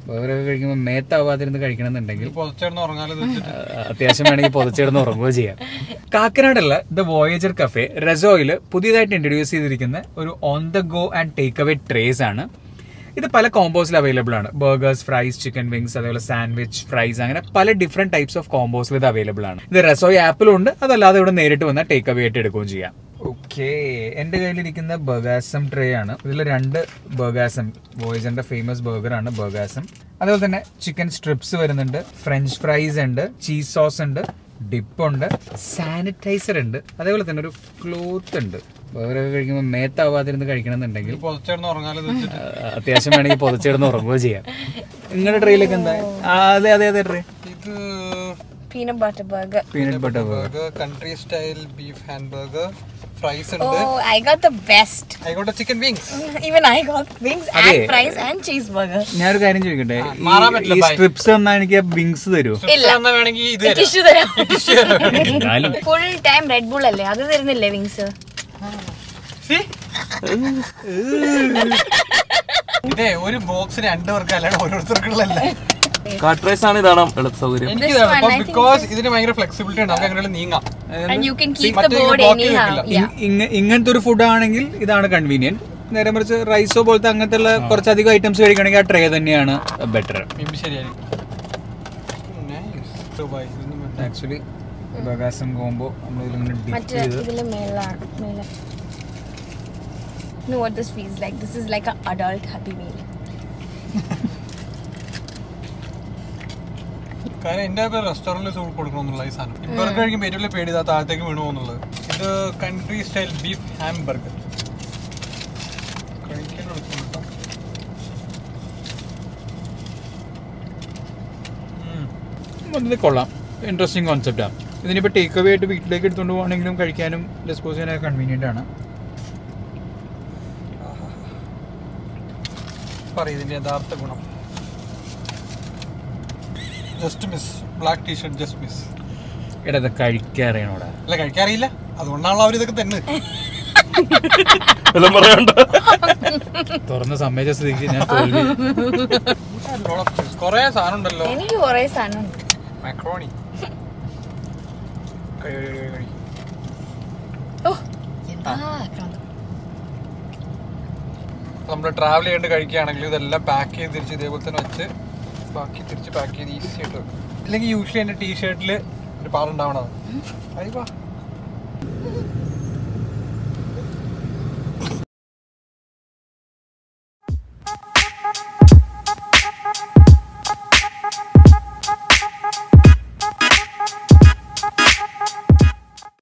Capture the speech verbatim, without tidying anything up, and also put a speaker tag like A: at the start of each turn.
A: ബർഗറൊക്കെ കഴിക്കുമ്പോൾ മേത്താവാതിരുന്ന് കഴിക്കണമെന്നുണ്ടെങ്കിൽ അത്യാവശ്യം വേണമെങ്കിൽ പൊതച്ചേർന്ന് ഉറങ്ങുകയോ ചെയ്യാം. കാക്കനാടുള്ള ദ വോയേജർ കഫേ റെസോയിൽ പുതിയതായിട്ട് ഇൻട്രൊഡ്യൂസ് ചെയ്തിരിക്കുന്ന ഒരു on the go and take away trays ആണ്. ഇത് പല കോമ്പോസിൽ അവൈലബിൾ ആണ്. ബർഗേഴ്സ്, ഫ്രൈസ്, ചിക്കൻ വിങ്സ്, അതേപോലെ സാൻഡ്വിച്ച്, ഫ്രൈസ്, അങ്ങനെ പല ഡിഫറെന്റ് ടൈപ്സ് ഓഫ് കോമ്പോസിൽ ഇത് അവൈലബിൾ ആണ്. ഇത് റെസോയ് ആപ്പിലും ഉണ്ട്, അതല്ലാതെ ഇവിടെ നേരിട്ട് വന്നാൽ ടേക്ക് അവേ ആയിട്ട് എടുക്കുകയും ചെയ്യാം. ഓക്കെ, എന്റെ കയ്യിലിരിക്കുന്ന ബർഗാസം ട്രേ ആണ്. ഇതിൽ രണ്ട് ബർഗാസം, വോയേജറിന്റെ ഫേമസ് ബർഗർ ആണ് ബർഗാസം. അതുപോലെ തന്നെ ചിക്കൻ സ്ട്രിപ്സ് വരുന്നുണ്ട്, ഫ്രഞ്ച് ഫ്രൈസ് ഉണ്ട്, ചീസ് സോസ് ഉണ്ട്, ഡിപ്പ് ഉണ്ട്, സാനിറ്റൈസർ ഉണ്ട്, അതേപോലെ തന്നെ ഒരു ക്ലോത്ത് ഉണ്ട്. ബർഗറൊക്കെ കഴിക്കുമ്പോൾ മേത്താവാതിരുന്ന് കഴിക്കണമെന്നുണ്ടെങ്കിൽ അത്യാവശ്യം വേണമെങ്കിൽ പൊതച്ചേർന്ന് ഉറങ്ങുകയോ ചെയ്യാം. നിങ്ങളുടെ ട്രെയിലൊക്കെ എന്താ? അതെ അതെ അതെ ട്രേ ഇത്
B: peanut butter burger.
A: Peanut butter burger,
C: country style beef hamburger, fries and
B: oh, I got the best.
C: I got a chicken wings.
B: Even I got wings and fries and cheeseburger.
A: ഞാൻ ഒരു കാര്യം ചോദിക്കട്ടെ, ഈ strips എന്നാ എനിക്ക് wings തരൂ?
B: Tissue തരാം. Full time red bull അല്ലേ, അത് തരുന്നില്ലേ വിങ്സ്?
C: ഇതേ ഒരു ബോക്സ് രണ്ട് പേർക്ക് അല്ലാണ്ട് ഓരോരുത്തർക്കുള്ളതല്ല.
D: ആണ് ഇതാണ് സൗകര്യം.
C: ഇതിന് ഭയങ്കര ഫ്ലെക്സിബിലിറ്റി ഉണ്ട്, നമുക്ക് അങ്ങനെ നീങ്ങാം.
A: ഇങ്ങനത്തെ ഒരു ഫുഡ് ആണെങ്കിൽ ഇതാണ് കൺവീനിയന്റ്. നേരെ മറിച്ച് റൈസോ പോലത്തെ അങ്ങനത്തെ കുറച്ചധികം ഐറ്റംസ് കഴിക്കണമെങ്കിൽ ആ ട്രേ തന്നെയാണ് ബെറ്റർ. ആക്ച്വലി ബഗാസം കോംബോ നമ്മൾ ഇതിലിങ്ങനെ ഡിപ്പ് ചെയ്ത്
B: know what this feels like. This is like an adult happy meal.
C: കാരണം എൻ്റെ റെസ്റ്റോറൻറ്റിൽ കൊടുക്കണമെന്നുള്ള ഈ സാധനം ബർഗർ കഴിക്കുമ്പോൾ ഏറ്റവും പേടി ഇതാ താഴത്തേക്ക് വീണു പോകുന്നുള്ളത്. ഇത് country style beef ham burger കഴിക്കാൻ
A: എടുക്കുന്നുണ്ടോ? കൊള്ളാം, ഇൻട്രസ്റ്റിംഗ് കോൺസെപ്റ്റാണ്. ഇതിനിപ്പോൾ ടേക്ക് അവേ ആയിട്ട് വീട്ടിലേക്ക് എടുത്തുകൊണ്ട് പോകണമെങ്കിലും കഴിക്കാനും ഡിസ്പോസ് ചെയ്യാനൊക്കെ കൺവീനിയൻ്റ് ആണ്.
C: ഇതിന്റെ യഥാർത്ഥ ഗുണം just miss, black T-shirt just miss.
A: എടാ ഇത് കഴിക്കാറിയണോടാ?
C: അല്ല കഴിക്കാറിയില്ല, അതുകൊണ്ടാണല്ലോ അവർ ഇതൊക്കെ തന്നെ
A: തുറന്ന് സമ്മതിച്ച സ്ഥിതിക്ക് ഞാൻ
C: കൊറേ സാധനം ഉണ്ടല്ലോ.
B: എനിക്ക് കൊറേ സാധനം
C: മാക്രോണി നമ്മൾ ട്രാവൽ ചെയ്യേണ്ട കഴിക്കുകയാണെങ്കിൽ ഇതെല്ലാം പാക്ക് ചെയ്ത് തിരിച്ച് ഇതേപോലെ തന്നെ വെച്ച് ബാക്കി തിരിച്ച് പാക്ക് ചെയ്ത് ഈസി ആയിട്ട് വെക്കും. ഇല്ലെങ്കിൽ യൂഷ്വലി എൻ്റെ ടീ ഷർട്ടിൽ ഒരു പാടുണ്ടാവണത്. അയ്യോ